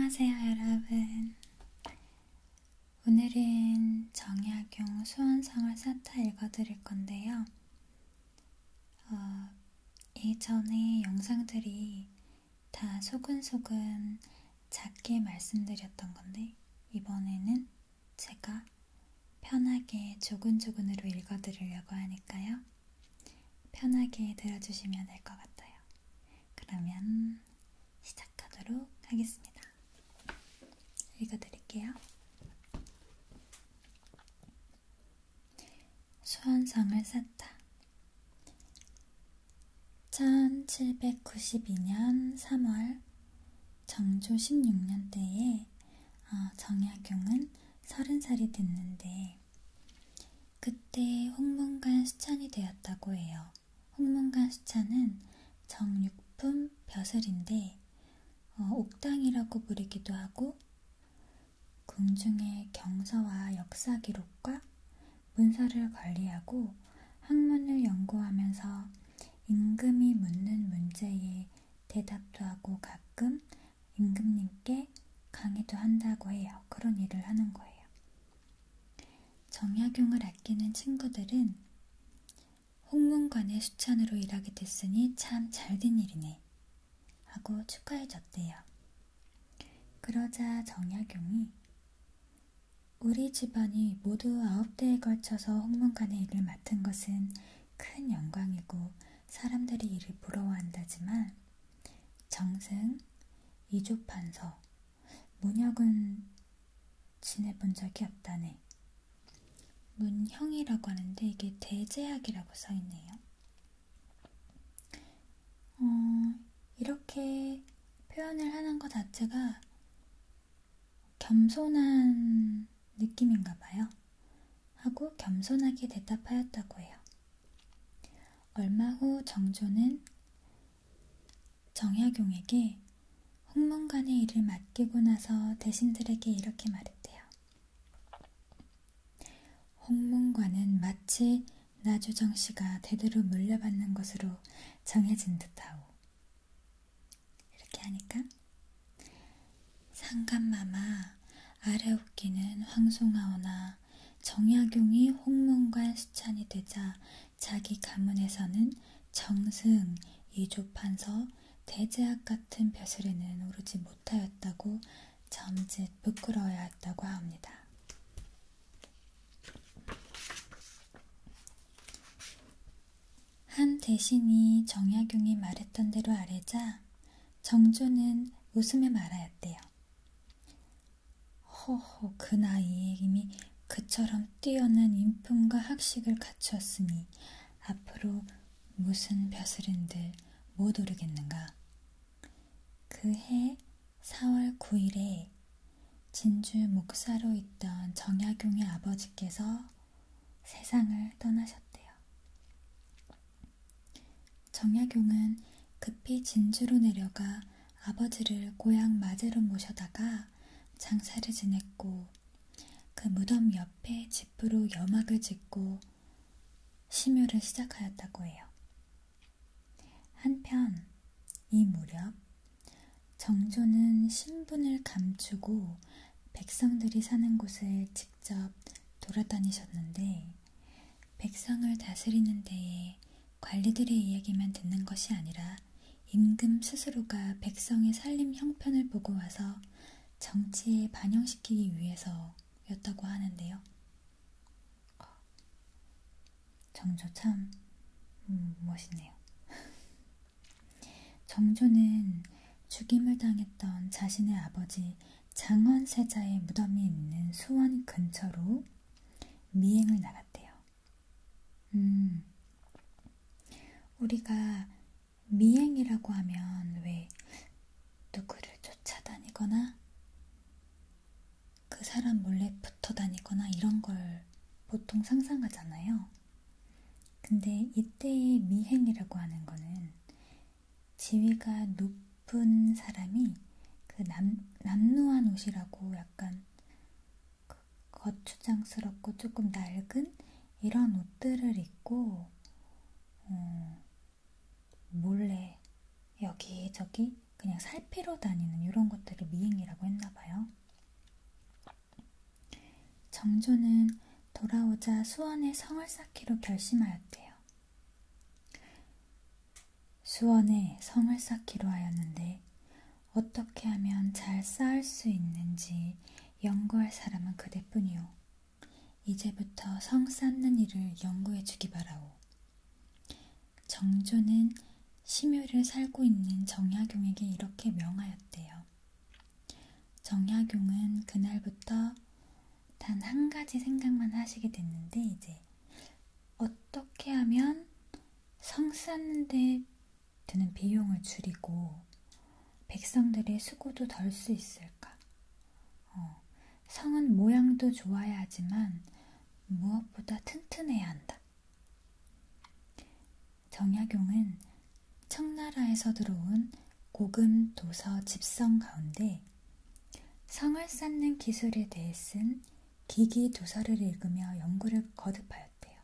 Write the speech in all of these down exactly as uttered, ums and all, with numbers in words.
안녕하세요, 여러분. 오늘은 정약용 수원성을 쌓다 읽어드릴 건데요. 어, 예전에 영상들이 다 소근소근 작게 말씀드렸던 건데 이번에는 제가 편하게 조근조근으로 읽어드리려고 하니까요. 편하게 들어주시면 될 것 같아요. 그러면 시작하도록 하겠습니다. 읽어드릴게요. 수원성을 쌓다. 천칠백구십이 년 삼월 정조 십육 년대에 어, 정약용은 서른 살이 됐는데 그때 홍문관 수찬이 되었다고 해요. 홍문관 수찬은 정육품 벼슬인데 어, 옥당이라고 부르기도 하고 궁중의 경서와 역사 기록과 문서를 관리하고 학문을 연구하면서 임금이 묻는 문제에 대답도 하고 가끔 임금님께 강의도 한다고 해요. 그런 일을 하는 거예요. 정약용을 아끼는 친구들은 홍문관의 수찬으로 일하게 됐으니 참 잘된 일이네 하고 축하해줬대요. 그러자 정약용이 우리 집안이 모두 아홉 대에 걸쳐서 홍문관의 일을 맡은 것은 큰 영광이고 사람들이 이를 부러워한다지만 정승, 이조판서, 문혁은 지내본 적이 없다네. 문형이라고 하는데 이게 대제학이라고 써있네요. 어, 이렇게 표현을 하는 것 자체가 겸손한 느낌인가 봐요. 하고 겸손하게 대답하였다고 해요. 얼마 후 정조는 정약용에게 홍문관의 일을 맡기고 나서 대신들에게 이렇게 말했대요. 홍문관은 마치 나주정씨가 대대로 물려받는 것으로 정해진 듯하오. 이렇게 하니까 상감마마 아래 웃기는 황송하오나 정약용이 홍문관 수찬이 되자 자기 가문에서는 정승, 이조판서, 대제학 같은 벼슬에는 오르지 못하였다고 점짓 부끄러워야 했다고 합니다. 한 대신이 정약용이 말했던 대로 아뢰자 정조는 웃으며 말하였대요. 허허, 그 나이에 이미 그처럼 뛰어난 인품과 학식을 갖추었으니 앞으로 무슨 벼슬인들 못 오르겠는가. 그해 사월 구일에 진주 목사로 있던 정약용의 아버지께서 세상을 떠나셨대요. 정약용은 급히 진주로 내려가 아버지를 고향 마제로 모셔다가 장사를 지냈고 그 무덤 옆에 집으로 여막을 짓고 심효를 시작하였다고 해요. 한편 이 무렵 정조는 신분을 감추고 백성들이 사는 곳을 직접 돌아다니셨는데 백성을 다스리는 데에 관리들의 이야기만 듣는 것이 아니라 임금 스스로가 백성의 살림 형편을 보고 와서 정치에 반영시키기 위해서였다고 하는데요. 정조 참 음, 멋있네요. 정조는 죽임을 당했던 자신의 아버지 장원세자의 무덤이 있는 수원 근처로 미행을 나갔대요. 음, 우리가 미행이라고 하면 왜 누구를 쫓아다니거나 그 사람 몰래 붙어 다니거나 이런 걸 보통 상상하잖아요. 근데 이때의 미행이라고 하는 거는 지위가 높은 사람이 그 남, 남루한 옷이라고 약간 그 거추장스럽고 조금 낡은 이런 옷들을 입고 어, 몰래 여기저기 그냥 살피러 다니는 이런 것들을 미행이라고 했나 정조는 돌아오자 수원에 성을 쌓기로 결심하였대요. 수원에 성을 쌓기로 하였는데 어떻게 하면 잘 쌓을 수 있는지 연구할 사람은 그대뿐이오. 이제부터 성 쌓는 일을 연구해 주기 바라오. 정조는 심효를 살고 있는 정약용에게 이렇게 명하였대요. 정약용은 그날부터 단 한 가지 생각만 하시게 됐는데 이제 어떻게 하면 성 쌓는데 드는 비용을 줄이고 백성들의 수고도 덜 수 있을까? 어, 성은 모양도 좋아야 하지만 무엇보다 튼튼해야 한다. 정약용은 청나라에서 들어온 고금 도서 집성 가운데 성을 쌓는 기술에 대해 쓴 기기 도서를 읽으며 연구를 거듭하였대요.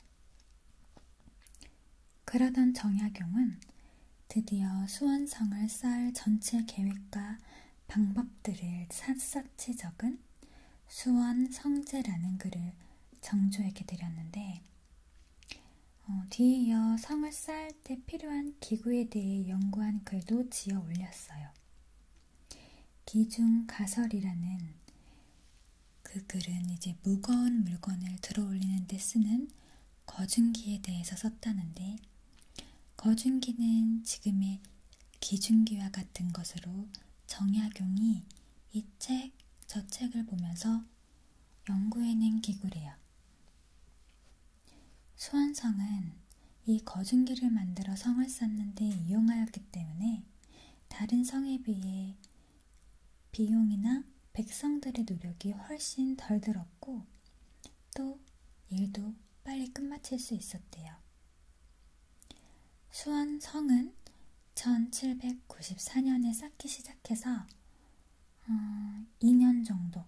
그러던 정약용은 드디어 수원성을 쌓을 전체 계획과 방법들을 샅샅이 적은 수원 성제라는 글을 정조에게 드렸는데 어, 뒤에 이어 성을 쌓을 때 필요한 기구에 대해 연구한 글도 지어 올렸어요. 기중가설이라는 그 글은 이제 무거운 물건을 들어 올리는 데 쓰는 거중기에 대해서 썼다는데 거중기는 지금의 기중기와 같은 것으로 정약용이 이 책, 저 책을 보면서 연구해낸 기구래요. 수원성은 이 거중기를 만들어 성을 쌓는데 이용하였기 때문에 다른 성에 비해 비용이나 백성들의 노력이 훨씬 덜 들었고 또 일도 빨리 끝마칠 수 있었대요. 수원성은 천칠백구십사 년에 쌓기 시작해서 어, 이 년 정도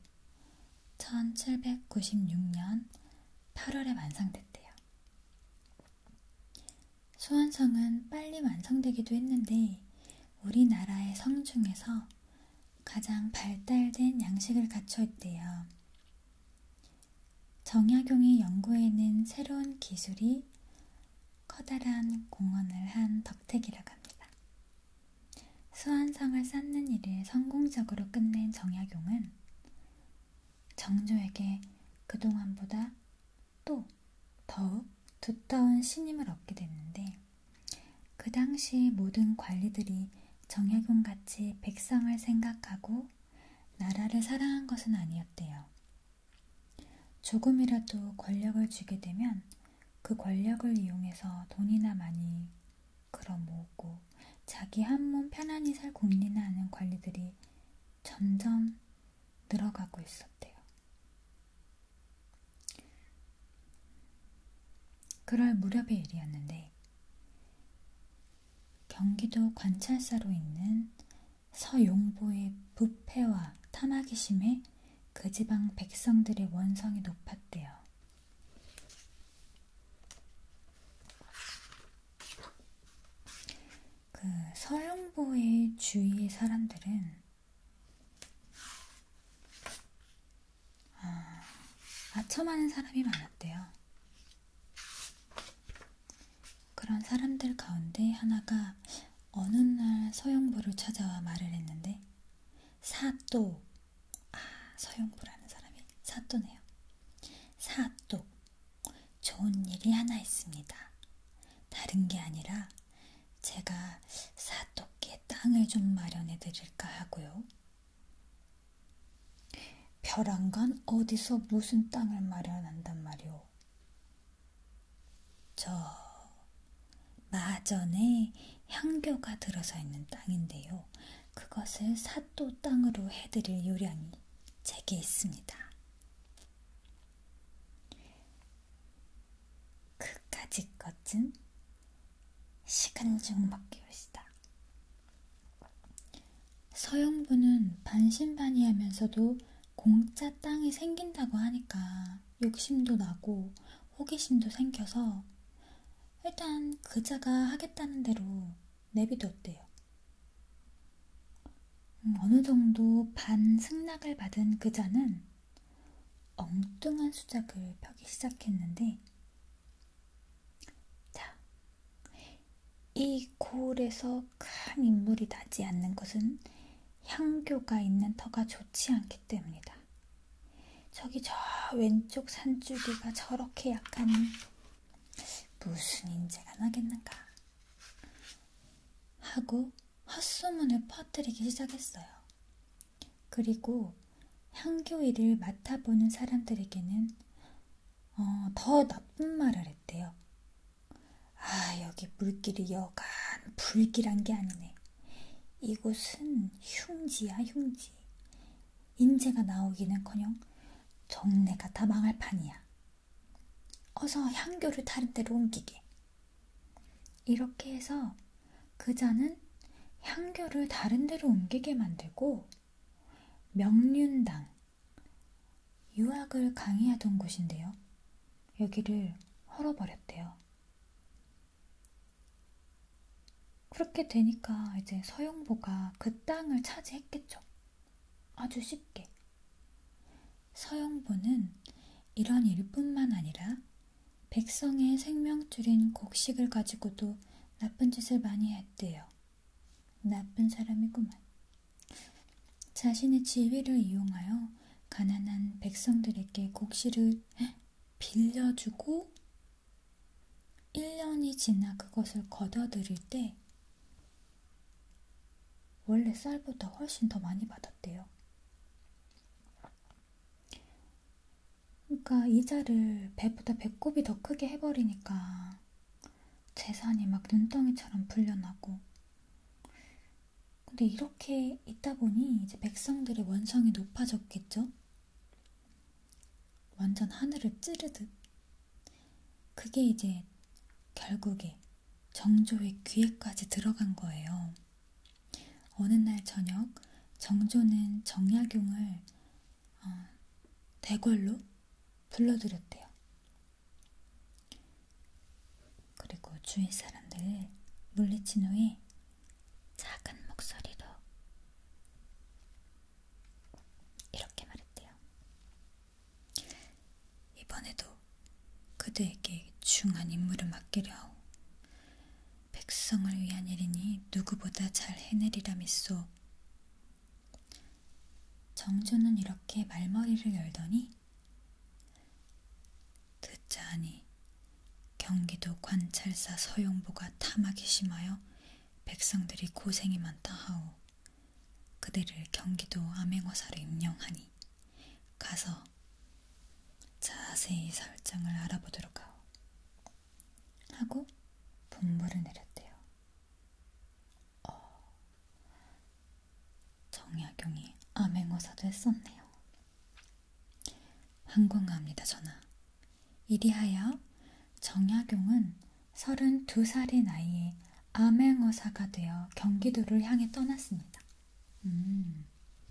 천칠백구십육 년 팔월에 완성됐대요. 수원성은 빨리 완성되기도 했는데 우리나라의 성 중에서 가장 발달된 양식을 갖춰 있대요. 정약용이 연구해낸 새로운 기술이 커다란 공헌을 한 덕택이라고 합니다. 수원성을 쌓는 일을 성공적으로 끝낸 정약용은 정조에게 그동안보다 또 더욱 두터운 신임을 얻게 됐는데 그 당시 모든 관리들이 정약용같이 백성을 생각하고 나라를 사랑한 것은 아니었대요. 조금이라도 권력을 쥐게 되면 그 권력을 이용해서 돈이나 많이 끌어모으고 자기 한 몸 편안히 살 궁리나 하는 관리들이 점점 늘어가고 있었대요. 그럴 무렵의 일이었는데 경기도 관찰사로 있는 서용보의 부패와 탐하기 심해 그 지방 백성들의 원성이 높았대요. 그 서용보의 주위의 사람들은 아, 아첨하는 사람이 많았대요. 그런 사람들 가운데 하나가 어느 날 서용보를 찾아와 말을 했는데 사또, 아 서용보라는 사람이 사또네요. 사또, 좋은 일이 하나 있습니다. 다른 게 아니라 제가 사또께 땅을 좀 마련해 드릴까 하고요. 벼랑간 어디서 무슨 땅을 마련한단 말이오. 저 마전에 향교가 들어서 있는 땅인데요. 그것을 사또 땅으로 해드릴 요량이 제게 있습니다. 그까짓 것은 시큰둥 먹기요시다. 서용부는 반신반의하면서도 공짜 땅이 생긴다고 하니까 욕심도 나고 호기심도 생겨서 일단 그자가 하겠다는 대로 내비뒀대요. 음, 어느 정도 반승낙을 받은 그자는 엉뚱한 수작을 펴기 시작했는데, 자, 이 고을에서 큰 인물이 나지 않는 것은 향교가 있는 터가 좋지 않기 때문이다. 저기 저 왼쪽 산줄기가 저렇게 약하니 무슨 인재가 나겠는가 하고 헛소문을 퍼뜨리기 시작했어요. 그리고 향교 일을 맡아보는 사람들에게는 어, 더 나쁜 말을 했대요. 아, 여기 물길이 여간 불길한 게 아니네. 이곳은 흉지야, 흉지. 인재가 나오기는커녕 정내가 다 망할 판이야. 어서 향교를 다른 데로 옮기게. 이렇게 해서 그자는 향교를 다른 데로 옮기게 만들고 명륜당, 유학을 강의하던 곳인데요. 여기를 헐어버렸대요. 그렇게 되니까 이제 서영보가 그 땅을 차지했겠죠. 아주 쉽게. 서영보는 이런 일뿐만 아니라 백성의 생명줄인 곡식을 가지고도 나쁜 짓을 많이 했대요. 나쁜 사람이구만. 자신의 지위를 이용하여 가난한 백성들에게 곡식을 빌려주고 일 년이 지나 그것을 걷어들일 때 원래 쌀보다 훨씬 더 많이 받았대요. 그러니까 이자를 배보다 배꼽이 더 크게 해버리니까 재산이 막 눈덩이처럼 불려나고. 근데 이렇게 있다 보니 이제 백성들의 원성이 높아졌겠죠? 완전 하늘을 찌르듯. 그게 이제 결국에 정조의 귀에까지 들어간 거예요. 어느 날 저녁 정조는 정약용을 어, 대궐로 불러들였대요. 그리고 주위 사람들을 물리친 후에 작은 목소리로 이렇게 말했대요. 이번에도 그대에게 중한 임무를 맡기려 하오. 백성을 위한 일이니 누구보다 잘 해내리라 믿소. 정조는 이렇게 말머리를 열더니 듣자 하니 경기도 관찰사 서영보가 탐하기 심하여 백성들이 고생이 많다 하오. 그대를 경기도 암행어사로 임명하니 가서 자세히 설정을 알아보도록 하오. 하고 분부를 내렸대요. 어, 정약용이 암행어사도 했었네요. 황공하옵니다, 전하. 이리하여 정약용은 서른두 살의 나이에 암행어사가 되어 경기도를 향해 떠났습니다. 음.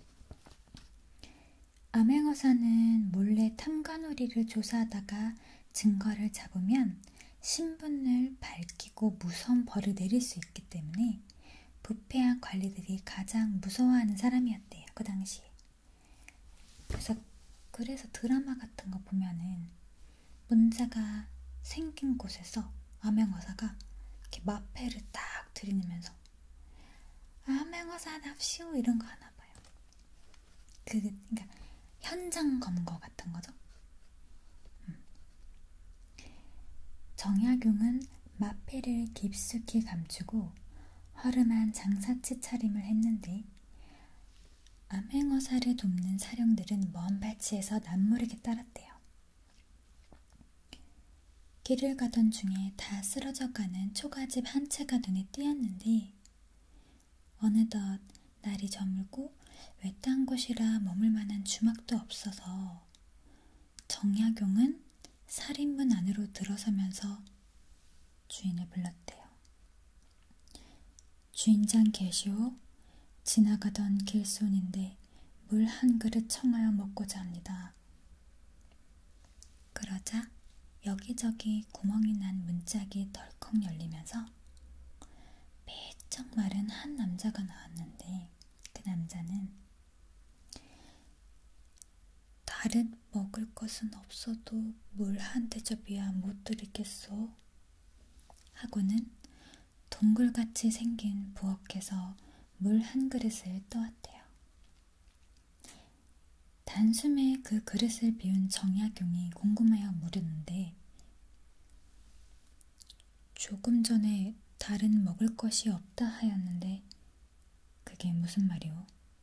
암행어사는 몰래 탐관오리를 조사하다가 증거를 잡으면 신분을 밝히고 무서운 벌을 내릴 수 있기 때문에 부패한 관리들이 가장 무서워하는 사람이었대요. 그 당시에. 그래서 그래서 드라마 같은 거 보면은 문제가 생긴 곳에서 암행어사가 이렇게 마패를 딱 들이면서 암행어사 납시오 이런 거 하나 봐요. 그 그러니까 현장 검거 같은 거죠. 음. 정약용은 마패를 깊숙이 감추고 허름한 장사치 차림을 했는데 암행어사를 돕는 사령들은 먼 발치에서 남모르게 따랐대요. 길을 가던 중에 다 쓰러져가는 초가집 한 채가 눈에 띄었는데 어느덧 날이 저물고 외딴 곳이라 머물 만한 주막도 없어서 정약용은 살인문 안으로 들어서면서 주인을 불렀대요. 주인장 계시오. 지나가던 길손인데 물 한 그릇 청하여 먹고자 합니다. 그러자 여기저기 구멍이 난 문짝이 덜컥 열리면서 빼쩍 마른 한 남자가 나왔는데 그 남자는 다 다른 먹을 것은 없어도 물 한 대접이야 못 드리겠소. 하고는 동굴같이 생긴 부엌에서 물 한 그릇을 떠왔대요. 단숨에 그 그릇을 비운 정약용이 궁금하여 물었는데, 조금 전에 다른 먹을 것이 없다 하였는데 그게 무슨 말이오?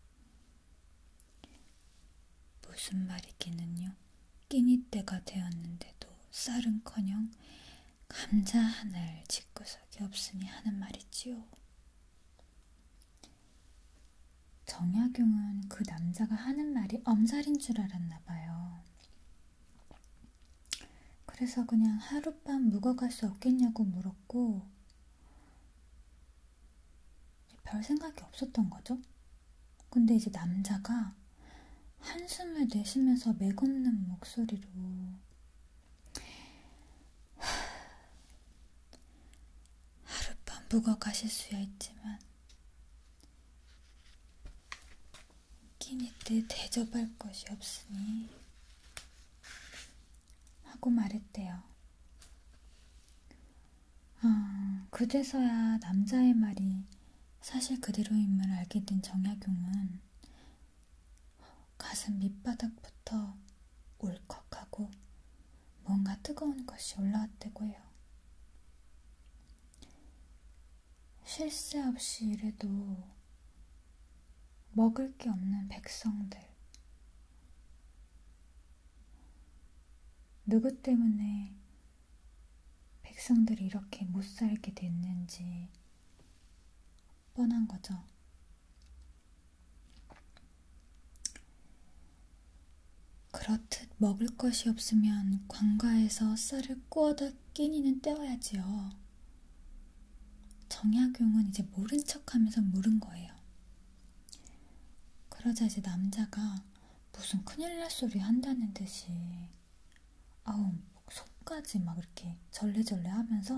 무슨 말이기는요. 끼니 때가 되었는데도 쌀은커녕 감자 하나를 집구석이 없으니 하는 말이지요. 정약용은 그 남자가 하는 말이 엄살인 줄 알았나 봐요. 그래서 그냥 하룻밤 묵어갈 수 없겠냐고 물었고, 별 생각이 없었던 거죠. 근데 이제 남자가 한숨을 내쉬면서 맥없는 목소리로 하룻밤 묵어가실 수야 있지만 끼니 때 대접할 것이 없으니 하고 말했대요. 아, 그제서야 남자의 말이 사실 그대로임을 알게 된 정약용은 가슴 밑바닥부터 울컥하고 뭔가 뜨거운 것이 올라왔다고 해요. 쉴 새 없이 이래도 먹을 게 없는 백성들, 누구 때문에 백성들이 이렇게 못 살게 됐는지 뻔한 거죠. 그렇듯 먹을 것이 없으면 관가에서 쌀을 구워다 끼니는 때워야지요. 정약용은 이제 모른 척하면서 물은 거예요. 그러자 이제 남자가 무슨 큰일 날 소리 한다는 듯이 아우 속까지 막 이렇게 절레절레 하면서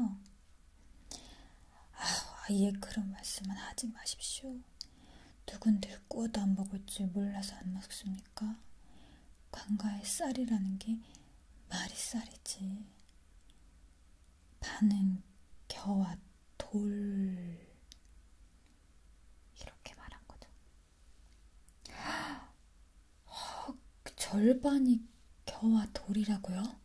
아우 아예 그런 말씀은 하지 마십시오. 누군들 구워도 안 먹을 줄 몰라서 안 먹습니까? 관가의 쌀이라는 게 말이 쌀이지 반은 겨와 돌, 이렇게 말한 거죠. 헉, 절반이 겨와 돌이라고요?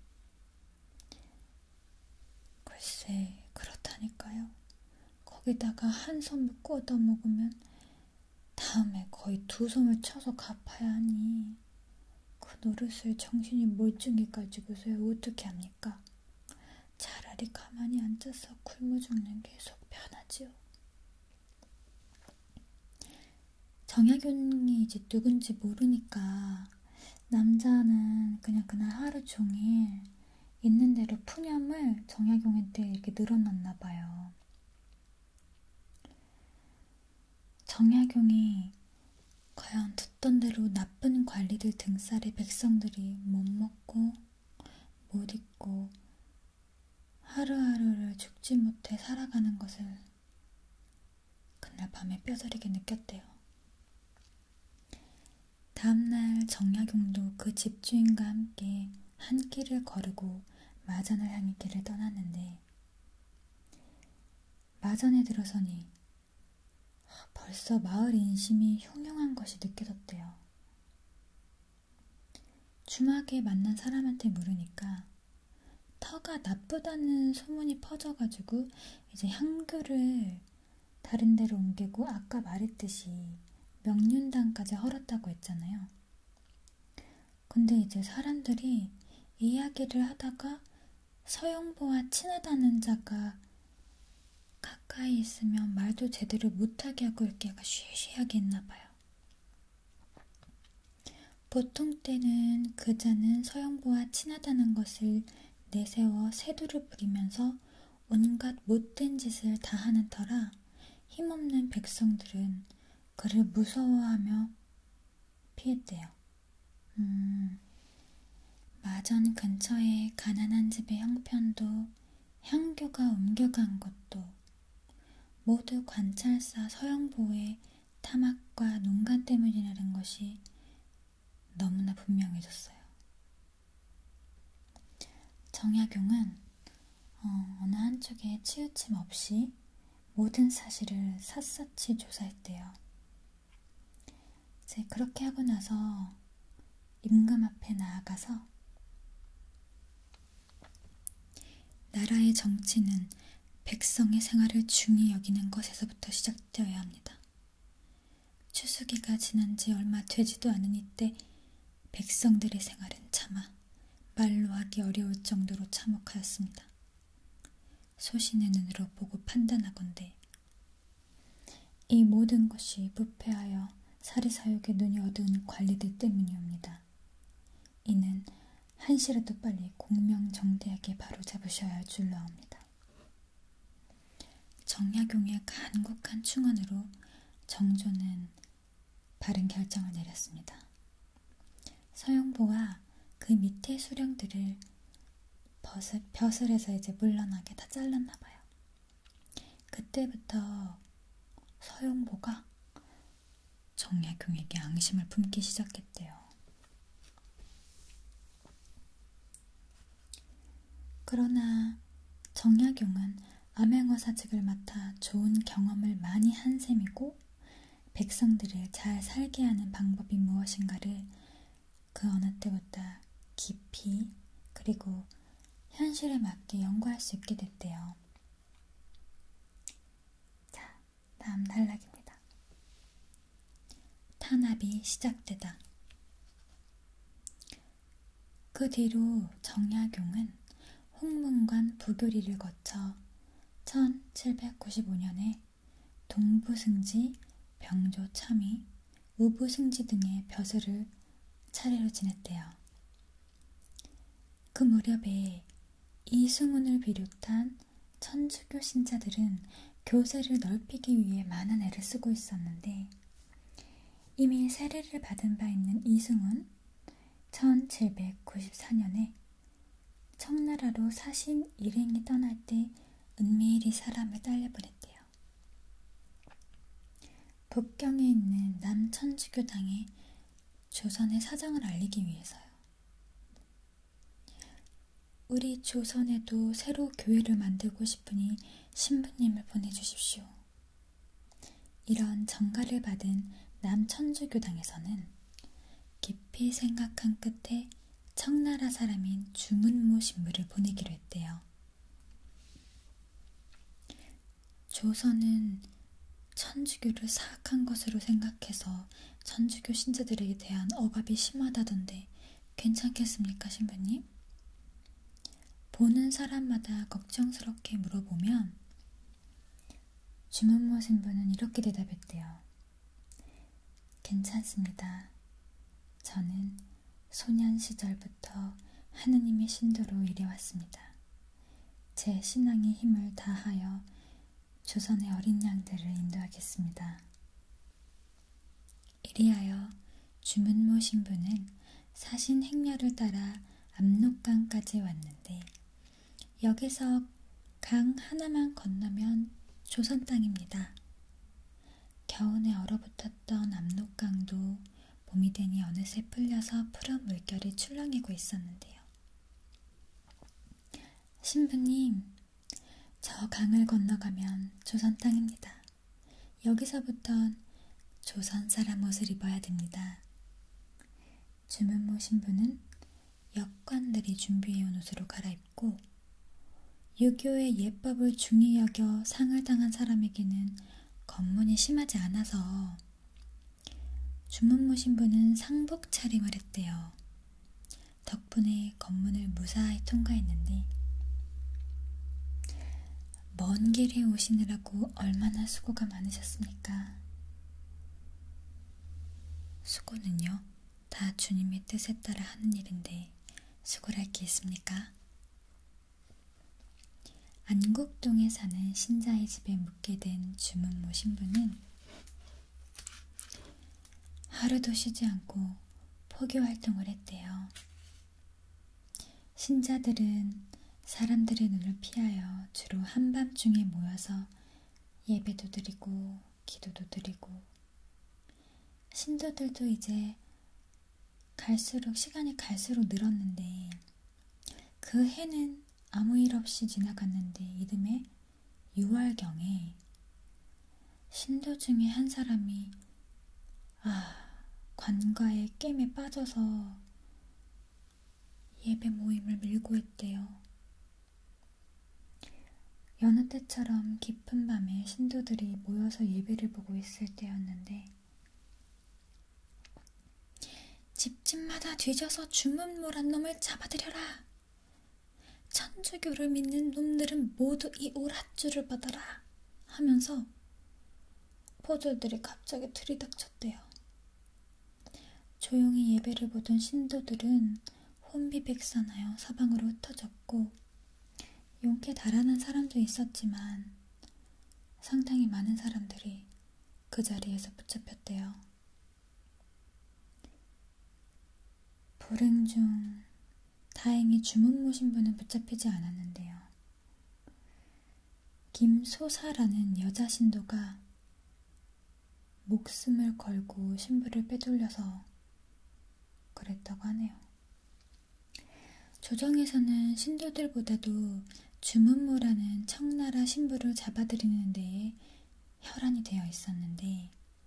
글쎄 그렇다니까요. 거기다가 한 섬을 구워다 먹으면 다음에 거의 두 섬을 쳐서 갚아야 하니 그 노릇을 정신이 멀쩡히 가지고서 어떻게 합니까? 차라리 가만히 앉아서 굶어 죽는 게 속 편하지요. 정약용이 이제 누군지 모르니까 남자는 그냥 그날 하루 종일 있는 대로 푸념을 정약용한테 이렇게 늘어놨나 봐요. 정약용이 과연 듣던 대로 나쁜 관리들 등살에 백성들이 못 먹고 못 입고 하루하루를 죽지 못해 살아가는 것을 그날 밤에 뼈저리게 느꼈대요. 다음날 정약용도 그 집주인과 함께 한 길을 거르고 마전을 향해 길을 떠났는데 마전에 들어서니 벌써 마을 인심이 흉흉한 것이 느껴졌대요. 주막에 만난 사람한테 물으니까 터가 나쁘다는 소문이 퍼져가지고 이제 향교를 다른 데로 옮기고 아까 말했듯이 명륜당까지 헐었다고 했잖아요. 근데 이제 사람들이 이야기를 하다가 서영보와 친하다는 자가 가까이 있으면 말도 제대로 못하게 하고 이렇게 약간 쉬쉬하게 했나봐요. 보통 때는 그 자는 서영보와 친하다는 것을 내세워 세두를 부리면서 온갖 못된 짓을 다 하는 터라 힘없는 백성들은 그를 무서워하며 피했대요. 음, 마전 근처에 가난한 집의 형편도 향교가 옮겨간 것도 모두 관찰사 서영보의 탐악과 농간 때문이라는 것이 너무나 분명해졌어요. 정약용은 어, 어느 한쪽에 치우침 없이 모든 사실을 샅샅이 조사했대요. 이제 그렇게 하고 나서 임금 앞에 나아가서 나라의 정치는 백성의 생활을 중히 여기는 것에서부터 시작되어야 합니다. 추수기가 지난 지 얼마 되지도 않은 이때 백성들의 생활은 차마 말로 하기 어려울 정도로 참혹하였습니다. 소신의 눈으로 보고 판단하건대 이 모든 것이 부패하여 사리사욕의 눈이 어두운 관리들 때문이옵니다. 이는 한시라도 빨리 공명정대하게 바로잡으셔야 할 줄로 아옵니다. 정약용의 간곡한 충언으로 정조는 바른 결정을 내렸습니다. 서영보와 그 밑에 수령들을 벼슬, 벼슬에서 이제 물러나게 다 잘랐나 봐요. 그때부터 서영보가 정약용에게 앙심을 품기 시작했대요. 그러나 정약용은 암행어사직을 맡아 좋은 경험을 많이 한 셈이고 백성들을 잘 살게 하는 방법이 무엇인가를 그 어느 때보다 깊이 그리고 현실에 맞게 연구할 수 있게 됐대요. 자, 다음 단락입니다. 탄압이 시작되다. 그 뒤로 정약용은 홍문관 부교리를 거쳐 천칠백구십오 년에 동부승지, 병조참의, 우부승지 등의 벼슬을 차례로 지냈대요. 그 무렵에 이승훈을 비롯한 천주교 신자들은 교세를 넓히기 위해 많은 애를 쓰고 있었는데 이미 세례를 받은 바 있는 이승훈 천칠백구십사 년에 청나라로 사신 일행이 떠날 때 은밀히 사람을 딸려보냈대요. 북경에 있는 남천주교당에 조선의 사정을 알리기 위해서요. 우리 조선에도 새로 교회를 만들고 싶으니 신부님을 보내주십시오. 이런 전가를 받은 남천주교당에서는 깊이 생각한 끝에 청나라 사람인 주문모 신부를 보내기로 했대요. 조선은 천주교를 사악한 것으로 생각해서 천주교 신자들에 대한 억압이 심하다던데 괜찮겠습니까, 신부님? 보는 사람마다 걱정스럽게 물어보면 주문모 신부는 이렇게 대답했대요. 괜찮습니다. 저는 소년 시절부터 하느님의 신도로 일해왔습니다. 제 신앙의 힘을 다하여 조선의 어린 양들을 인도하겠습니다. 이리하여 주문모 신부는 사신 행렬을 따라 압록강까지 왔는데 여기서 강 하나만 건너면 조선 땅입니다. 겨우내 얼어붙었던 압록강도 봄이 되니 어느새 풀려서 푸른 물결이 출렁이고 있었는데요. 신부님, 저 강을 건너가면 조선 땅입니다. 여기서부턴 조선 사람 옷을 입어야 됩니다. 주문모 신부는 역관들이 준비해온 옷으로 갈아입고 유교의 예법을 중히 여겨 상을 당한 사람에게는 검문이 심하지 않아서 주문모 신부는 상복 차림을 했대요. 덕분에 검문을 무사히 통과했는데 먼 길에 오시느라고 얼마나 수고가 많으셨습니까? 수고는요, 다 주님의 뜻에 따라 하는 일인데 수고할 게 있습니까? 안국동에 사는 신자의 집에 묵게 된 주문모 신부는 하루도 쉬지 않고 포교 활동을 했대요. 신자들은 사람들의 눈을 피하여 주로 한밤중에 모여서 예배도 드리고 기도도 드리고 신도들도 이제 갈수록 시간이 갈수록 늘었는데 그 그 해는 아무 일 없이 지나갔는데 이듬해 유월경에 신도 중에 한 사람이 아, 관가의 깸에 빠져서 예배 모임을 밀고 있대요. 여느 때처럼 깊은 밤에 신도들이 모여서 예배를 보고 있을 때였는데 집집마다 뒤져서 주문모란 놈을 잡아들여라. 천주교를 믿는 놈들은 모두 이 오랏줄을 받아라 하면서 포졸들이 갑자기 들이닥쳤대요. 조용히 예배를 보던 신도들은 혼비백산하여 사방으로 흩어졌고 용케 달아난 사람도 있었지만 상당히 많은 사람들이 그 자리에서 붙잡혔대요. 불행 중 다행히 주문모 신부는 붙잡히지 않았는데요. 김소사라는 여자 신도가 목숨을 걸고 신부를 빼돌려서 그랬다고 하네요. 조정에서는 신도들보다도 주문모라는 청나라 신부를 잡아들이는 데에 혈안이 되어 있었는데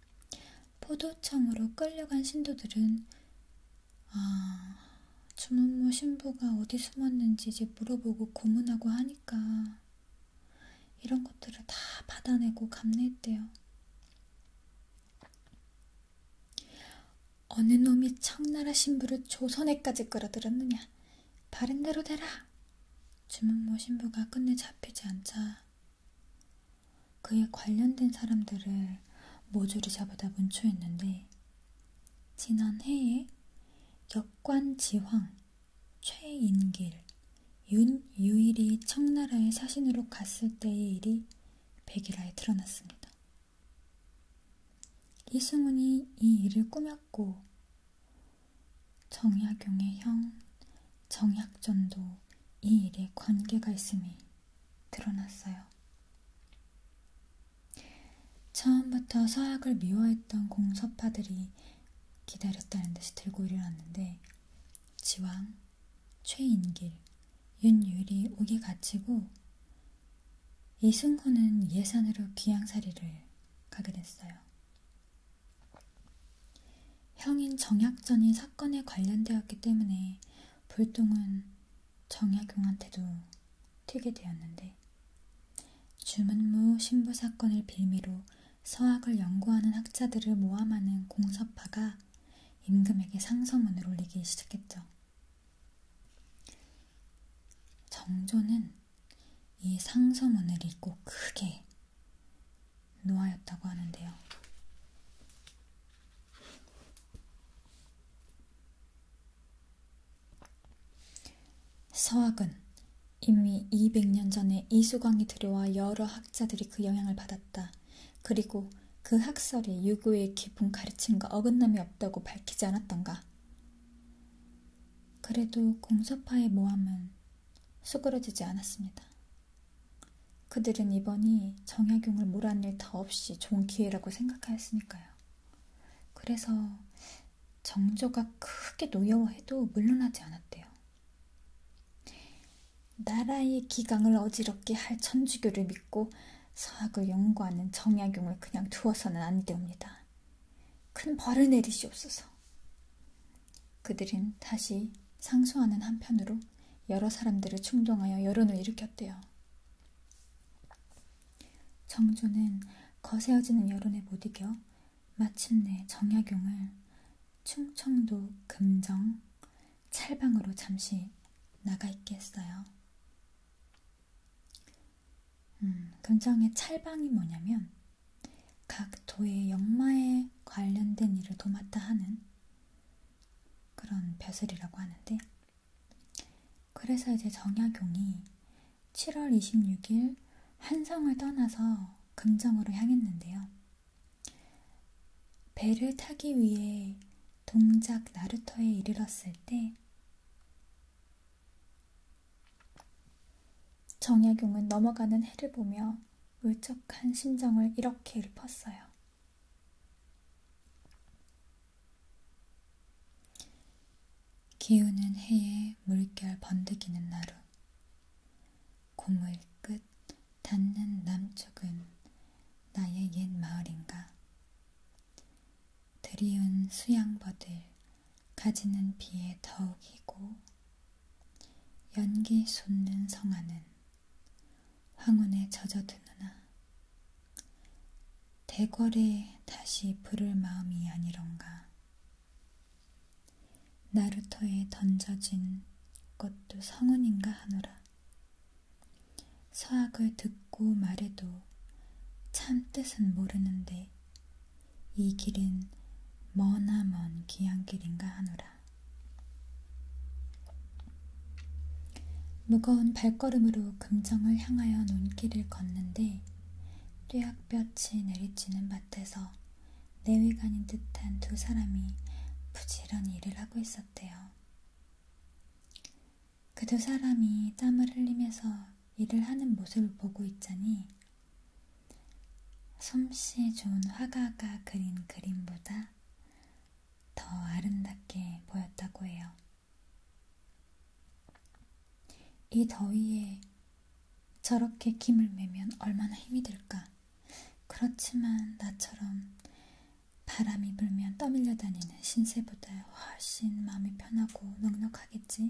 포도청으로 끌려간 신도들은 아, 주문모 신부가 어디 숨었는지 이제 물어보고 고문하고 하니까 이런 것들을 다 받아내고 감내했대요. 어느 놈이 청나라 신부를 조선에까지 끌어들였느냐. 바른 대로 되라. 주문모 신부가 끝내 잡히지 않자 그에 관련된 사람들을 모조리 잡아다 문초했는데 지난해에 역관지황, 최인길, 윤유일이 청나라의 사신으로 갔을 때의 일이 백일하에 드러났습니다. 이승훈이 이 일을 꾸몄고 정약용의 형 정약전도 이 일에 관계가 있음이 드러났어요. 처음부터 서학을 미워했던 공서파들이 기다렸다는 듯이 들고 일어났는데 지왕, 최인길, 윤유일이 옥에 갇히고 이승훈은 예산으로 귀양살이를 가게 됐어요. 형인 정약전이 사건에 관련되었기 때문에 불똥은 정약용한테도 튀게 되었는데 주문모 신부 사건을 빌미로 서학을 연구하는 학자들을 모함하는 공서파가 임금에게 상서문을 올리기 시작했죠. 정조는 이 상서문을 읽고 크게 노하였다고 하는데요. 서학은 이미 이백 년 전에 이수광이 들여와 여러 학자들이 그 영향을 받았다. 그리고 그 학설이 유교의 깊은 가르침과 어긋남이 없다고 밝히지 않았던가. 그래도 공서파의 모함은 수그러지지 않았습니다. 그들은 이번이 정약용을 몰아낼 더 없이 좋은 기회라고 생각하였으니까요. 그래서 정조가 크게 노여워해도 물러나지 않았대요. 나라의 기강을 어지럽게 할 천주교를 믿고 서학을 연구하는 정약용을 그냥 두어서는 안 되옵니다. 큰 벌을 내리시옵소서. 그들은 다시 상소하는 한편으로 여러 사람들을 충동하여 여론을 일으켰대요. 정조는 거세어지는 여론에 못 이겨 마침내 정약용을 충청도 금정 찰방으로 잠시 나가 있게 했어요. 음, 금정의 찰방이 뭐냐면 각 도의 역마에 관련된 일을 도맡아 하는 그런 벼슬이라고 하는데, 그래서 이제 정약용이 칠월 이십육일 한성을 떠나서 금정으로 향했는데요. 배를 타기 위해 동작 나루터에 이르렀을 때 정약용은 넘어가는 해를 보며 울적한 심정을 이렇게 읊었어요. 기우는 해에 물결 번득이는 나루. 고물 끝 닿는 남쪽은 나의 옛 마을인가. 드리운 수양버들 가지는 비에 더욱 희고 연기 솟는 성안은 황혼에 젖어드느나 대궐에 다시 부를 마음이 아니런가. 나루터에 던져진 것도 성운인가 하노라. 서학을 듣고 말해도 참 뜻은 모르는데 이 길은 머나먼 귀향길인가 하노라. 무거운 발걸음으로 금정을 향하여 논길을 걷는데 뙤약볕이 내리치는 밭에서 내외간인 듯한 두 사람이 부지런히 일을 하고 있었대요. 그 두 사람이 땀을 흘리면서 일을 하는 모습을 보고 있자니 솜씨 좋은 화가가 그린 그림보다 더 아름답게 보였다고 해요. 이 더위에 저렇게 김을 매면 얼마나 힘이 들까. 그렇지만 나처럼 바람이 불면 떠밀려 다니는 신세보다 훨씬 마음이 편하고 넉넉하겠지.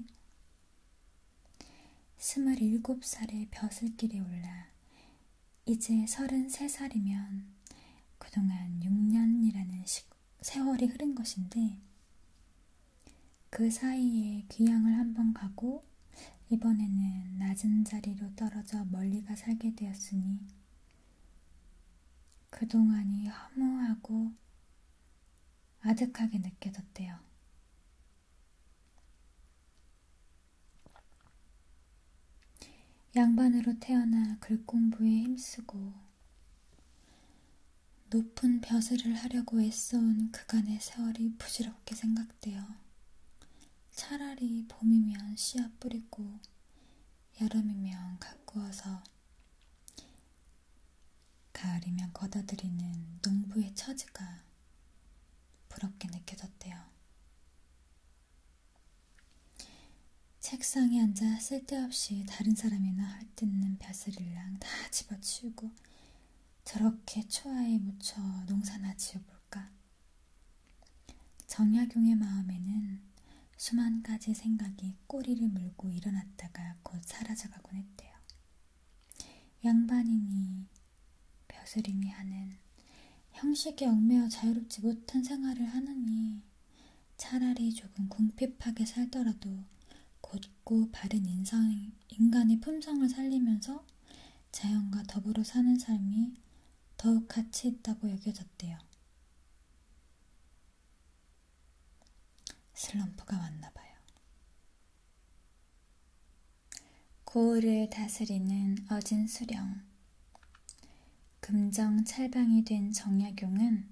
스물일곱 살에 벼슬길에 올라 이제 서른세 살이면 그동안 육 년이라는 시, 세월이 흐른 것인데 그 사이에 귀향을 한번 가고 이번에는 낮은 자리로 떨어져 멀리가 살게 되었으니 그동안이 허무하고 아득하게 느껴졌대요. 양반으로 태어나 글공부에 힘쓰고 높은 벼슬을 하려고 애써온 그간의 세월이 부질없게 생각되어 차라리 봄이면 씨앗 뿌리고 여름이면 가꾸어서 가을이면 걷어들이는 농부의 처지가 부럽게 느껴졌대요. 책상에 앉아 쓸데없이 다른 사람이나 헐뜯는 벼슬이랑 다 집어치우고 저렇게 초하에 묻혀 농사나 지어볼까. 정약용의 마음에는 수만 가지 생각이 꼬리를 물고 일어났다가 곧 사라져가곤 했대요. 양반이니 벼슬이니 하는 형식에 얽매여 자유롭지 못한 생활을 하느니 차라리 조금 궁핍하게 살더라도 곧고 바른 인상, 인간의 품성을 살리면서 자연과 더불어 사는 삶이 더욱 가치 있다고 여겨졌대요. 슬럼프가 왔나봐요. 고을을 다스리는 어진 수령. 금정 찰방이 된 정약용은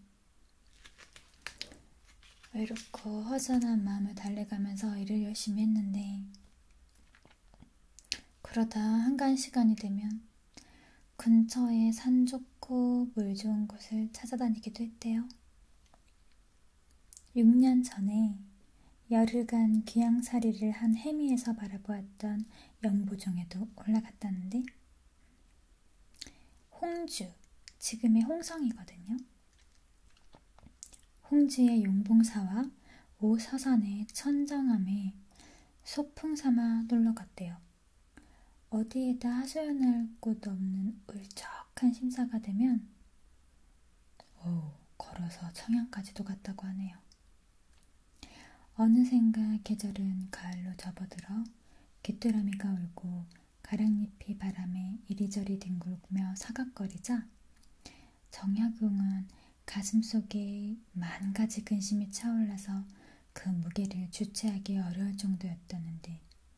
외롭고 허전한 마음을 달래가면서 일을 열심히 했는데 그러다 한간 시간이 되면 근처에 산 좋고 물 좋은 곳을 찾아다니기도 했대요. 육 년 전에 열흘간 귀향살이를 한 해미에서 바라보았던 영부종에도 올라갔다는데 홍주, 지금의 홍성이거든요. 홍주의 용봉사와 오서산의 천정암에 소풍 삼아 놀러 갔대요. 어디에다 하소연할 곳 없는 울적한 심사가 되면 오, 걸어서 청양까지도 갔다고 하네요. 어느샌가 계절은 가을로 접어들어 귀뚜라미가 울고 가랑잎이 바람에 이리저리 뒹굴며 사각거리자 정약용은 가슴속에 만 가지 근심이 차올라서 그 무게를 주체하기 어려울 정도였다는데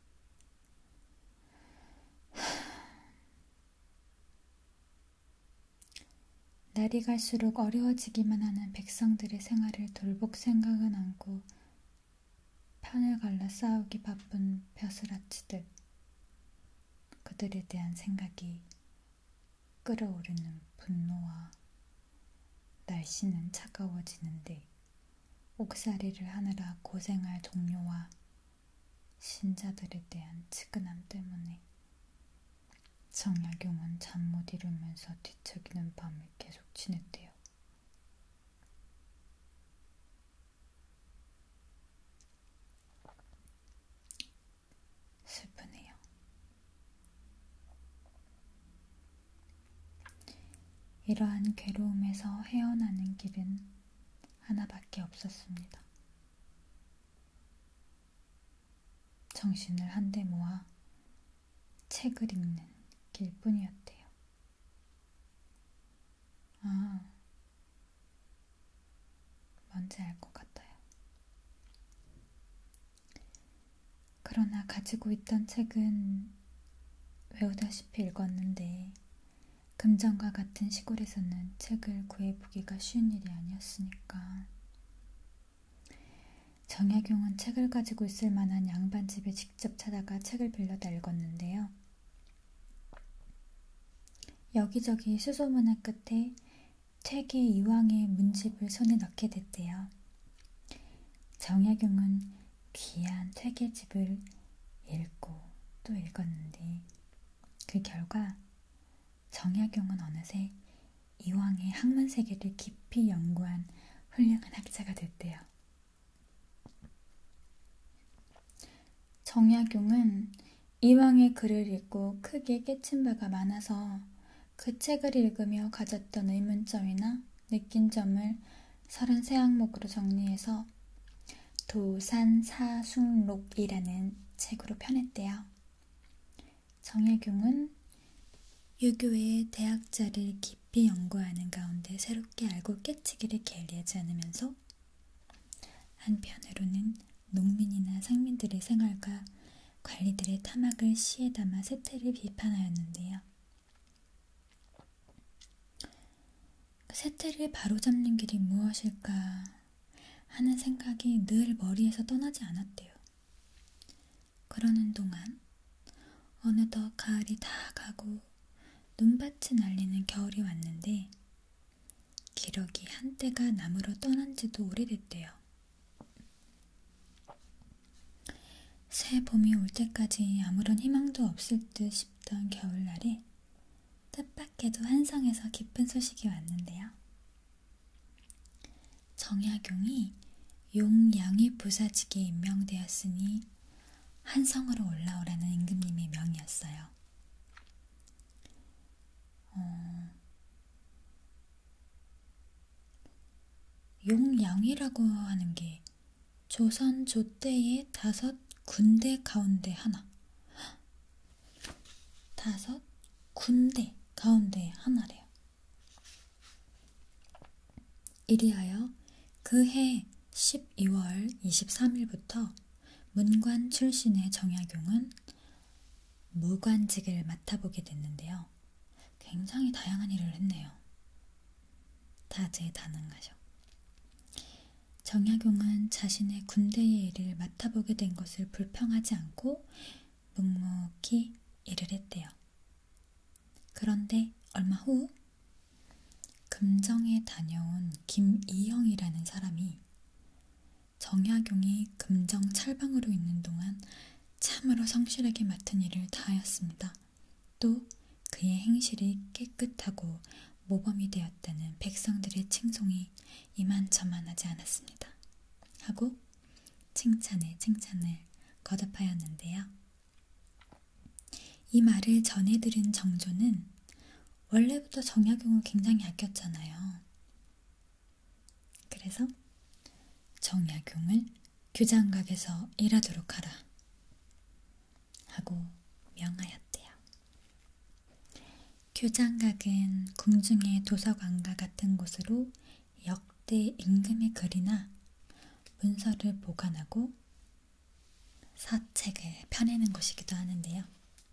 날이 갈수록 어려워지기만 하는 백성들의 생활을 돌볼 생각은 않고 편을 갈라 싸우기 바쁜 벼슬아치들, 그들에 대한 생각이 끓어오르는 분노와 날씨는 차가워지는데 옥살이를 하느라 고생할 동료와 신자들에 대한 측은함 때문에 정약용은 잠 못 이루면서 뒤척이는 밤을 계속 지냈대요. 슬프네요. 이러한 괴로움에서 헤어나는 길은 하나밖에 없었습니다. 정신을 한데 모아 책을 읽는 길뿐이었대요. 아, 뭔지 알 것 같아요. 그러나 가지고 있던 책은 외우다시피 읽었는데 금정과 같은 시골에서는 책을 구해보기가 쉬운 일이 아니었으니까 정약용은 책을 가지고 있을 만한 양반집에 직접 찾아가 책을 빌려다 읽었는데요. 여기저기 수소문한 끝에 퇴계 이황의 문집을 손에 넣게 됐대요. 정약용은 귀한 퇴계집을 읽고 또 읽었는데 그 결과 정약용은 어느새 이황의 학문 세계를 깊이 연구한 훌륭한 학자가 됐대요. 정약용은 이황의 글을 읽고 크게 깨친 바가 많아서 그 책을 읽으며 가졌던 의문점이나 느낀 점을 서른세 항목으로 정리해서 도산사숙록이라는 책으로 펴냈대요. 정약용은 유교의 대학자를 깊이 연구하는 가운데 새롭게 알고 깨치기를 게을리하지 않으면서 한편으로는 농민이나 상민들의 생활과 관리들의 탐악을 시에 담아 세태를 비판하였는데요. 세태를 바로잡는 길이 무엇일까 하는 생각이 늘 머리에서 떠나지 않았대요. 그러는 동안 어느덧 가을이 다 가고 눈밭이 날리는 겨울이 왔는데 기러기 한때가 남으로 떠난 지도 오래됐대요. 새 봄이 올 때까지 아무런 희망도 없을 듯 싶던 겨울날에 뜻밖에도 한성에서 기쁜 소식이 왔는데요. 정약용이 용양위 부사직에 임명되었으니 한성으로 올라오라는 임금님의 명이었어요. 어, 용양위라고 하는 게 조선 조때의 다섯 군대 가운데 하나. 다섯 군대 가운데 하나래요. 이리하여 그해 십이월 이십삼일부터 문관 출신의 정약용은 무관직을 맡아보게 됐는데요. 굉장히 다양한 일을 했네요. 다재다능하셔. 정약용은 자신의 군대의 일을 맡아보게 된 것을 불평하지 않고 묵묵히 일을 했대요. 그런데 얼마 후 금정에 다녀온 김이형이라는 사람이 정약용이 금정 찰방으로 있는 동안 참으로 성실하게 맡은 일을 다하였습니다. 또 그의 행실이 깨끗하고 모범이 되었다는 백성들의 칭송이 이만저만하지 않았습니다. 하고 칭찬에 칭찬을 거듭하였는데요. 이 말을 전해들은 정조는 원래부터 정약용을 굉장히 아꼈잖아요. 그래서 정약용을 규장각에서 일하도록 하라 하고 명하였대요. 규장각은 궁중의 도서관과 같은 곳으로 역대 임금의 글이나 문서를 보관하고 사책을 펴내는 곳이기도 하는데요.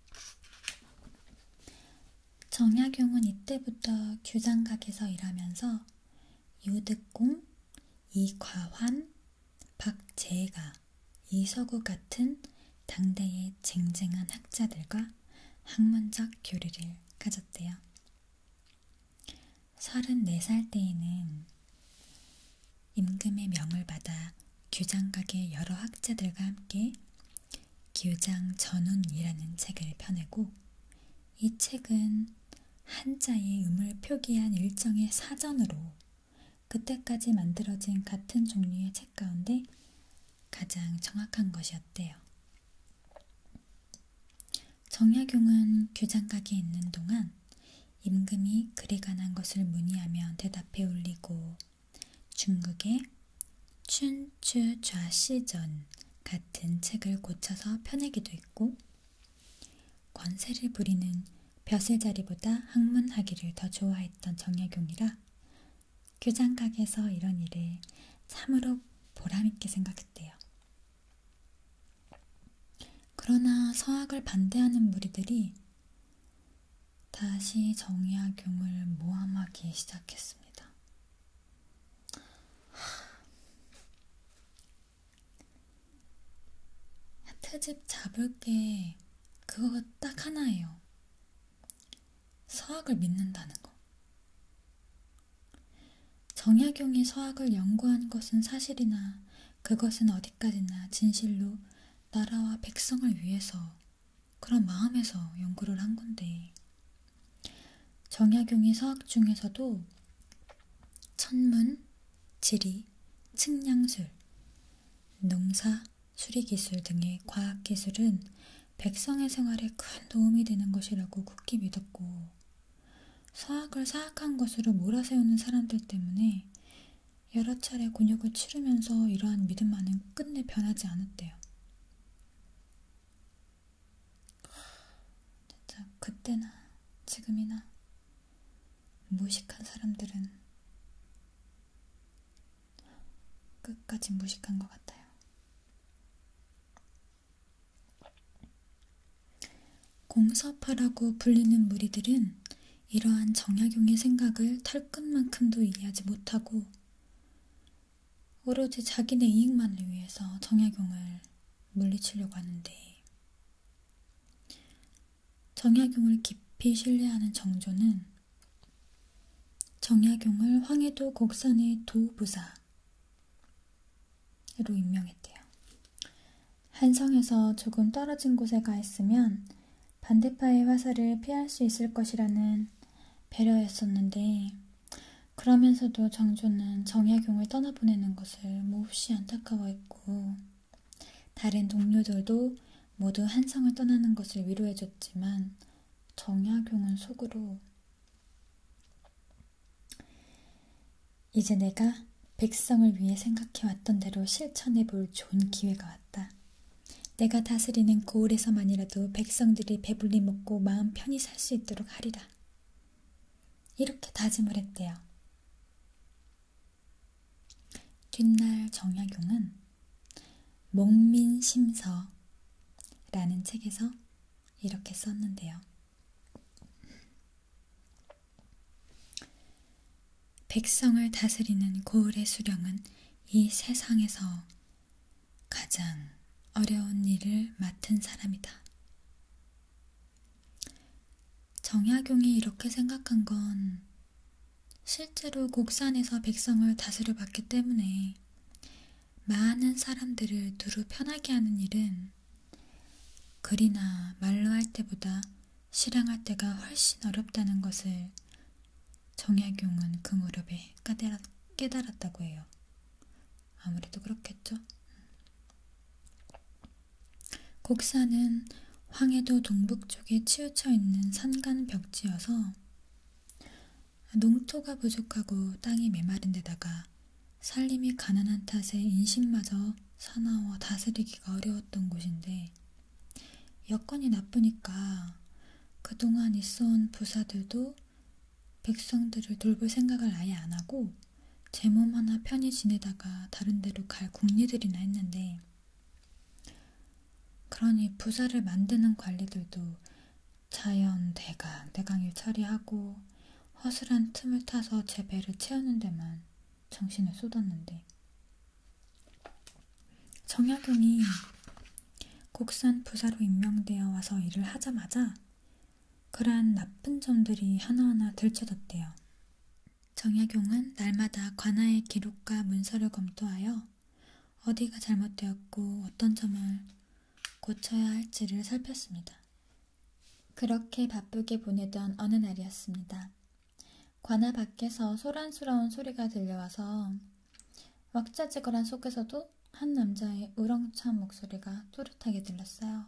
정약용은 이때부터 규장각에서 일하면서 유득공, 이과환, 박재가, 이서구 같은 당대의 쟁쟁한 학자들과 학문적 교류를 가졌대요. 서른네 살 때에는 임금의 명을 받아 규장각의 여러 학자들과 함께 규장 전운이라는 책을 펴내고 이 책은 한자의 음을 표기한 일정의 사전으로 그때까지 만들어진 같은 종류의 책 가운데 가장 정확한 것이었대요. 정약용은 규장각에 있는 동안 임금이 글에 관한 것을 문의하면 대답해 올리고 중국의 춘추좌시전 같은 책을 고쳐서 펴내기도 했고 권세를 부리는 벼슬자리보다 학문하기를 더 좋아했던 정약용이라 규장각에서 이런 일을 참으로 보람있게 생각했대요. 그러나 서학을 반대하는 무리들이 다시 정약용을 모함하기 시작했습니다. 트집 잡을 게 그거 딱 하나예요. 서학을 믿는다는 거. 정약용이 서학을 연구한 것은 사실이나 그것은 어디까지나 진실로 나라와 백성을 위해서 그런 마음에서 연구를 한 건데 정약용이 서학 중에서도 천문, 지리, 측량술, 농사, 수리기술 등의 과학기술은 백성의 생활에 큰 도움이 되는 것이라고 굳게 믿었고 서학을 사악한 것으로 몰아세우는 사람들 때문에 여러 차례 곤욕을 치르면서 이러한 믿음만은 끝내 변하지 않았대요. 진짜 그때나 지금이나 무식한 사람들은 끝까지 무식한 것 같아요. 공서파라고 불리는 무리들은 이러한 정약용의 생각을 털끝만큼도 이해하지 못하고 오로지 자기네 이익만을 위해서 정약용을 물리치려고 하는데 정약용을 깊이 신뢰하는 정조는 정약용을 황해도 곡산의 도부사로 임명했대요. 한성에서 조금 떨어진 곳에 가 있으면 반대파의 화살을 피할 수 있을 것이라는 배려였었는데 그러면서도 정조는 정약용을 떠나보내는 것을 몹시 안타까워했고 다른 동료들도 모두 한성을 떠나는 것을 위로해줬지만 정약용은 속으로 이제 내가 백성을 위해 생각해왔던 대로 실천해볼 좋은 기회가 왔다. 내가 다스리는 고을에서만이라도 백성들이 배불리 먹고 마음 편히 살 수 있도록 하리라. 이렇게 다짐을 했대요. 뒷날 정약용은 목민심서라는 책에서 이렇게 썼는데요. 백성을 다스리는 고을의 수령은 이 세상에서 가장 어려운 일을 맡은 사람이다. 정약용이 이렇게 생각한 건 실제로 곡산에서 백성을 다스려 봤기 때문에 많은 사람들을 두루 편하게 하는 일은 글이나 말로 할 때보다 실행할 때가 훨씬 어렵다는 것을 정약용은 그 무렵에 깨달았다고 해요. 아무래도 그렇겠죠. 곡산은 황해도 동북쪽에 치우쳐 있는 산간 벽지여서 농토가 부족하고 땅이 메마른 데다가 살림이 가난한 탓에 인심마저 사나워 다스리기가 어려웠던 곳인데 여건이 나쁘니까 그동안 있어온 부사들도 백성들을 돌볼 생각을 아예 안 하고 제 몸 하나 편히 지내다가 다른 데로 갈 궁리들이나 했는데 그러니 부사를 만드는 관리들도 자연 대강 대강일 처리하고 허술한 틈을 타서 제 배를 채우는 데만 정신을 쏟았는데 정약용이 곡산 부사로 임명되어 와서 일을 하자마자 그러한 나쁜 점들이 하나하나 들춰졌대요. 정약용은 날마다 관아의 기록과 문서를 검토하여 어디가 잘못되었고 어떤 점을 고쳐야 할지를 살폈습니다. 그렇게 바쁘게 보내던 어느 날이었습니다. 관아 밖에서 소란스러운 소리가 들려와서 왁자지껄한 속에서도 한 남자의 우렁찬 목소리가 또렷하게 들렸어요.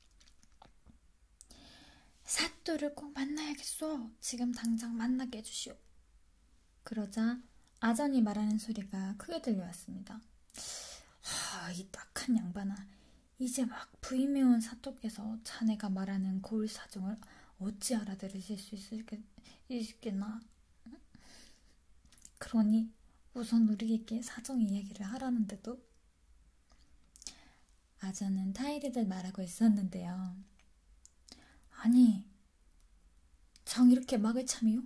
사또를 꼭 만나야겠소. 지금 당장 만나게 해주시오. 그러자 아전이 말하는 소리가 크게 들려왔습니다. 하, 이 딱한 양반아. 이제 막 부임해온 사또께서 자네가 말하는 고을 사정을 어찌 알아들으실 수 있을겠, 있겠나? 그러니 우선 우리에게 사정 이야기를 하라는데도. 아전은 타이르듯 말하고 있었는데요. 아니, 정 이렇게 막을 참이요?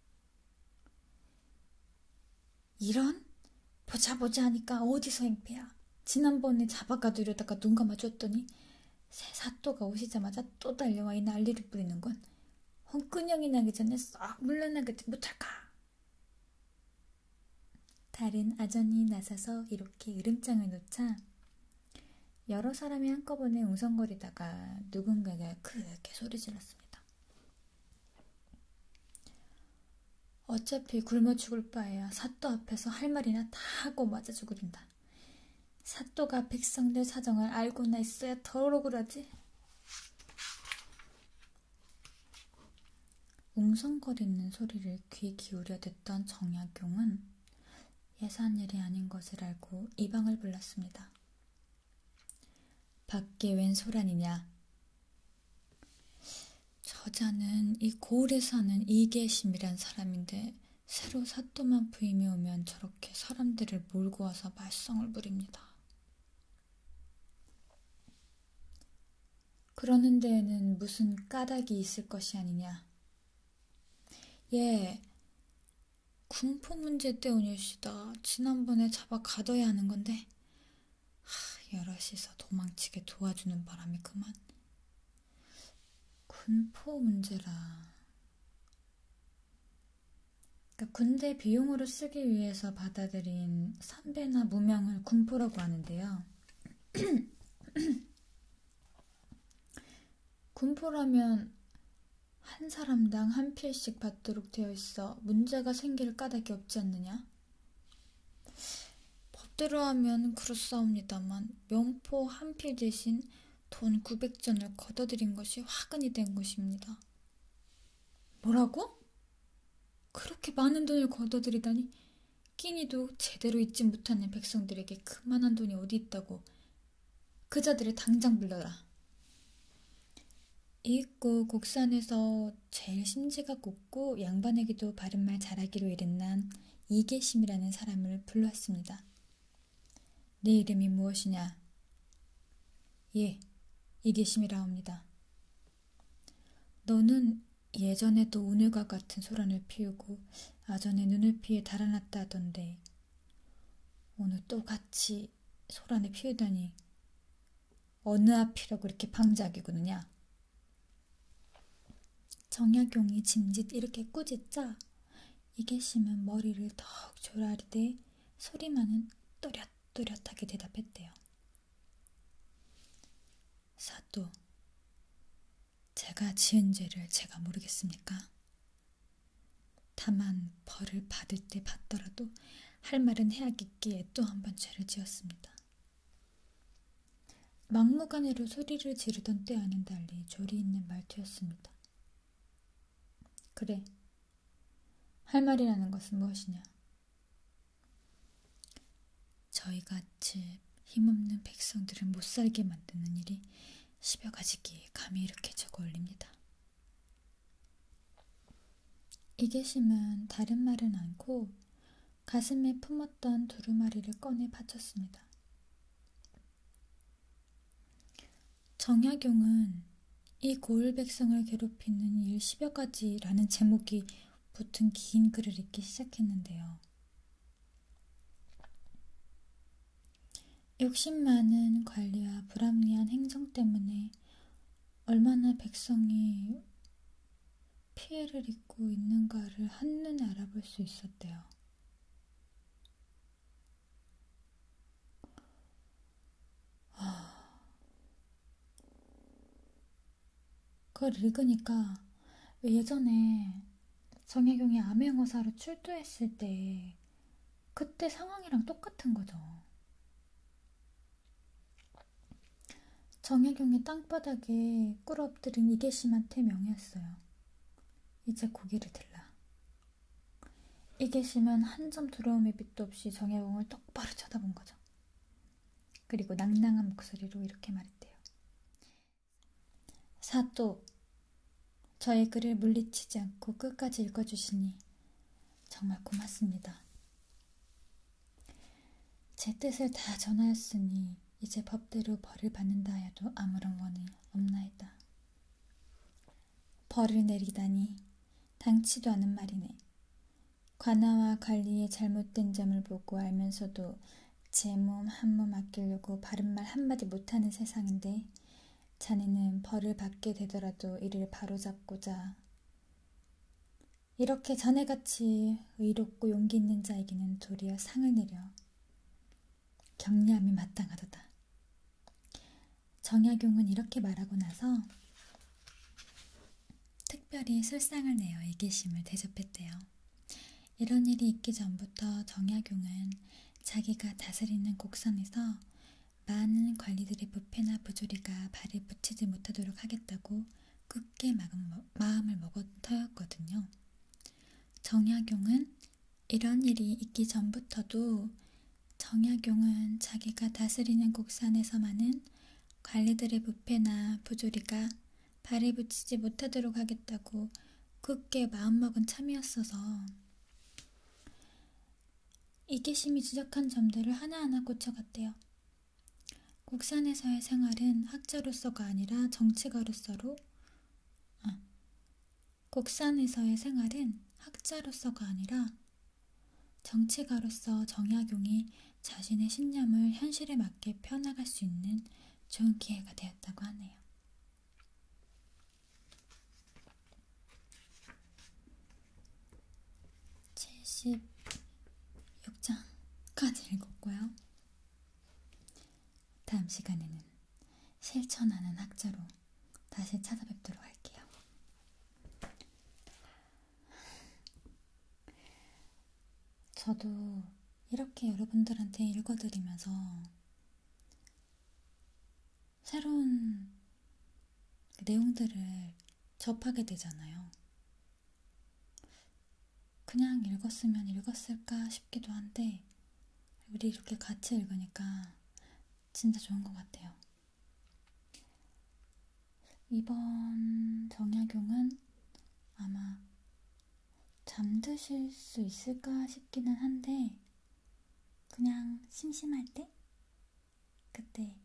이런? 보자 보자 하니까 어디서 행패야. 지난번에 잡아가두려다가 눈 감아줬더니 새 사또가 오시자마자 또 달려와 이 난리를 부리는건 홍군형이 나기 전에 싹 물러나지 못할까. 다른 아전이 나서서 이렇게 으름장을 놓자 여러 사람이 한꺼번에 웅성거리다가 누군가가 크게 소리 질렀습니다. 어차피 굶어 죽을 바에야 사또 앞에서 할 말이나 다 하고 맞아 죽으린다. 사또가 백성들 사정을 알고나 있어야 덜 억울하지. 웅성거리는 소리를 귀 기울여 듣던 정약용은 예산 일이 아닌 것을 알고 이방을 불렀습니다. 밖에 웬 소란이냐? 저자는 이 고을에 사는 이계심이란 사람인데 새로 사또만 부임해 오면 저렇게 사람들을 몰고 와서 말썽을 부립니다. 그러는 데에는 무슨 까닭이 있을 것이 아니냐? 예, 군포 문제 때문일시다. 지난번에 잡아 가둬야 하는 건데 하, 여럿이서 도망치게 도와주는 바람에 그만. 군포 문제라. 그러니까 군대 비용으로 쓰기 위해서 받아들인 선배나 무명을 군포라고 하는데요. 군포라면 한 사람당 한 필씩 받도록 되어 있어 문제가 생길 까닭이 없지 않느냐? 법대로 하면 그렇사옵니다만 명포 한 필 대신 돈 구백 전을 걷어들인 것이 화근이 된 것입니다. 뭐라고? 그렇게 많은 돈을 걷어들이다니. 끼니도 제대로 잊지 못하는 백성들에게 그만한 돈이 어디 있다고. 그자들을 당장 불러라. 이윽고 곡산에서 제일 심지가 곱고 양반에게도 바른말 잘하기로 이른난 이계심이라는 사람을 불러왔습니다. 네 이름이 무엇이냐? 예, 이계심이라옵니다. 너는 예전에도 오늘과 같은 소란을 피우고 아전에 눈을 피해 달아났다 하던데 오늘 또 같이 소란을 피우다니 어느 앞이라고 이렇게 방자하게 구느냐? 정약용이 짐짓 이렇게 꾸짖자 이계심은 머리를 턱 조아리되 소리만은 또렷또렷하게 대답했대요. 사또, 제가 지은 죄를 제가 모르겠습니까? 다만 벌을 받을 때 받더라도 할 말은 해야겠기에 또 한 번 죄를 지었습니다. 막무가내로 소리를 지르던 때와는 달리 조리 있는 말투였습니다. 그래, 할 말이라는 것은 무엇이냐? 저희같이 힘없는 백성들을 못살게 만드는 일이 십여 가지기에 감히 이렇게 적어 올립니다. 이계심은 다른 말은 않고 가슴에 품었던 두루마리를 꺼내 바쳤습니다. 정약용은 이 고을 백성을 괴롭히는 일 십여 가지라는 제목이 붙은 긴 글을 읽기 시작했는데요. 욕심 많은 관리와 불합리한 행정 때문에 얼마나 백성이 피해를 입고 있는가를 한눈에 알아볼 수 있었대요. 아, 그걸 읽으니까 왜 예전에 정혜경이 암행어사로 출두했을 때 그때 상황이랑 똑같은 거죠. 정혜경이 땅바닥에 꿇어엎드린 이계심한테 명했어요. 이제 고개를 들라. 이계심은 한 점 두려움의 빛도 없이 정혜경을 똑바로 쳐다본 거죠. 그리고 낭낭한 목소리로 이렇게 말했대요. 사또, 저의 글을 물리치지 않고 끝까지 읽어주시니 정말 고맙습니다. 제 뜻을 다 전하였으니 이제 법대로 벌을 받는다 하여도 아무런 원이 없나이다. 벌을 내리다니 당치도 않은 말이네. 관아와 관리의 잘못된 점을 보고 알면서도 제 몸 한 몸 아끼려고 바른 말 한마디 못하는 세상인데 자네는 벌을 받게 되더라도 이를 바로잡고자 이렇게 자네같이 의롭고 용기 있는 자에게는 도리어 상을 내려 격려함이 마땅하도다. 정약용은 이렇게 말하고 나서 특별히 술상을 내어 이계심을 대접했대요. 이런 일이 있기 전부터 정약용은 자기가 다스리는 곡선에서 많은 관리들의 부패나 부조리가 발을 붙이지 못하도록 하겠다고 굳게 마음을 먹은 터였거든요. 정약용은 이런 일이 있기 전부터도 정약용은 자기가 다스리는 곡선에서만은 관리들의 부패나 부조리가 발을 붙이지 못하도록 하겠다고 굳게 마음먹은 참이었어서 이계심이 지적한 점들을 하나하나 고쳐갔대요. 곡선에서의 생활은 학자로서가 아니라 정치가로서로 아, 곡선에서의 생활은 학자로서가 아니라 정치가로서 정약용이 자신의 신념을 현실에 맞게 펴나갈 수 있는 좋은 기회가 되었다고 하네요. 칠십육 장까지 읽었고요. 다음 시간에는 실천하는 학자로 다시 찾아뵙도록 할게요. 저도 이렇게 여러분들한테 읽어드리면서 새로운 내용들을 접하게 되잖아요. 그냥 읽었으면 읽었을까 싶기도 한데 우리 이렇게 같이 읽으니까 진짜 좋은 것 같아요. 이번 정약용은 아마 잠드실 수 있을까 싶기는 한데 그냥 심심할 때 그때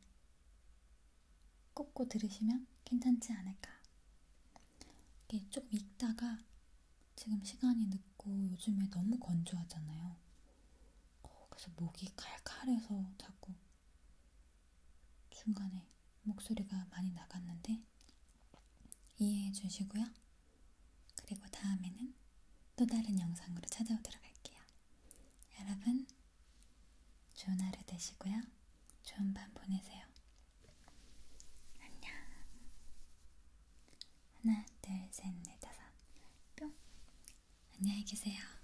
꽂고 들으시면 괜찮지 않을까. 이게 좀 읽다가 지금 시간이 늦고 요즘에 너무 건조하잖아요. 그래서 목이 칼칼해서 자꾸 중간에 목소리가 많이 나갔는데 이해해 주시고요. 그리고 다음에는 또 다른 영상으로 찾아오도록 할게요. 여러분 좋은 하루 되시고요. 좋은 밤 보내세요. 안녕. 하나 둘 셋 넷 다섯 뿅. 안녕히 계세요.